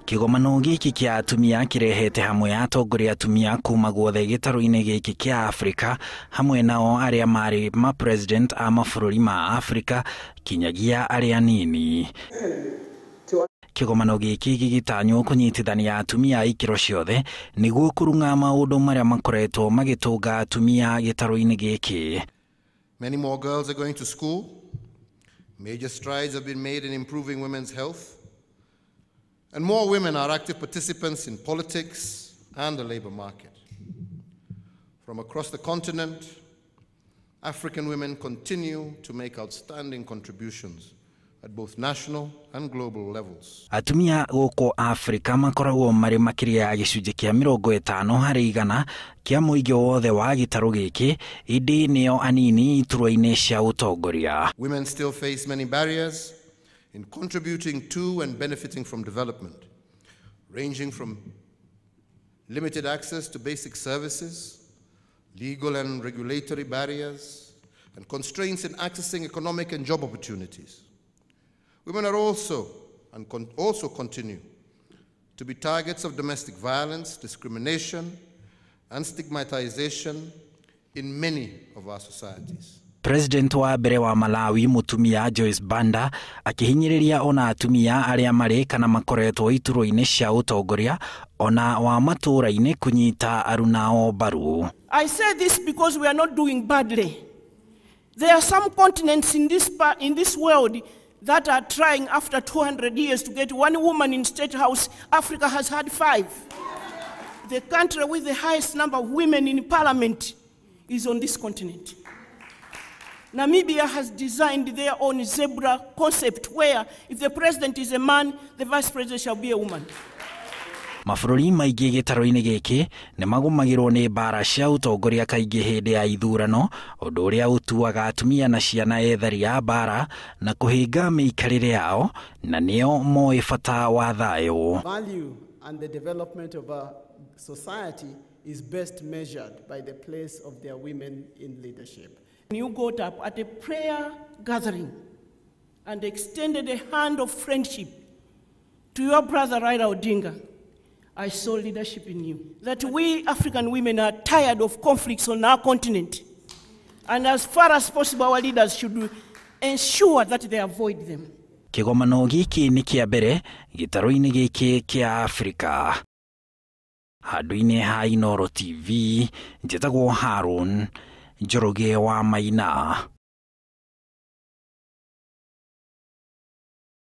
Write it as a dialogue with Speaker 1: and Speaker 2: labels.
Speaker 1: Kigomano giki kia atumia kirehete hamwe atongoria atumia kuma guothe gitaru-ini giki kia Afrika hamwe nao aria mari ma president a mabũrũri ma Afrika kinyagia aria nini. Kigomano giki gigitanywo kunyitithania atumia ikiro ciothe niguo kurunga maundu maria makoretwo magitunga atumia gitaru-ini giki.
Speaker 2: Many more girls are going to school. Major strides have been made in improving women's health. And more women are active participants in politics and the labor market. From across the continent, African women continue to make outstanding contributions at both national and global levels.
Speaker 1: Atumia gũkũ Afrika makoragwo marĩ makĩria ya gĩcunjĩ kĩa 50 harĩ igana kĩa mũingĩ wothe wa gĩtarũ gĩkĩ, ĩndĩ nĩo anini iturwa-inĩ cia ũtongoria.
Speaker 2: Women still face many barriers in contributing to and benefiting from development, ranging from limited access to basic services, legal and regulatory barriers, and constraints in accessing economic and job opportunities. Women are also continue to be targets of domestic violence, discrimination, and stigmatization in many of our societies.
Speaker 1: President wa mbere wa Malawi mutumia Joyce Banda akihinyiriria ona atumia aria mari kana makoretwo iturwa-ini cia utongoria ona wa matura-ini kunyita arunao baru.
Speaker 3: I say this because we are not doing badly. There are some continents in this world that are trying after 200 years to get one woman in state house. Africa has had 5. The country with the highest number of women in parliament is on this continent. Namibia has designed their own zebra concept where if the president is a man, the vice president shall be a woman.
Speaker 1: Mabũrũri maingĩ gĩtarũ-inĩ gĩkĩ nĩ magũmagĩrwo nĩ mbara cia ũtongoria kaingĩ hĩndĩ ya ithurano, ũndũ ũrĩa ũtuaga atumia na ciana ethari a mbara na kũhinga mĩikarĩre yao, na nĩo moĩ bata wa thayũ.
Speaker 4: Value and the development of a society is best measured by the place of their women in leadership.
Speaker 3: You got up at a prayer gathering and extended a hand of friendship to your brother Raila Odinga. I saw leadership in you. That we African women are tired of conflicts on our continent. And as far as possible, our leaders should ensure that they avoid them.
Speaker 1: Kigomano giki nĩ kĩa mbere gĩtarũ-inĩ gĩkĩ kĩa Afrika. Handũ-inĩ ha Inooro TV, njĩtagwo Harun Njoroge wa Maina.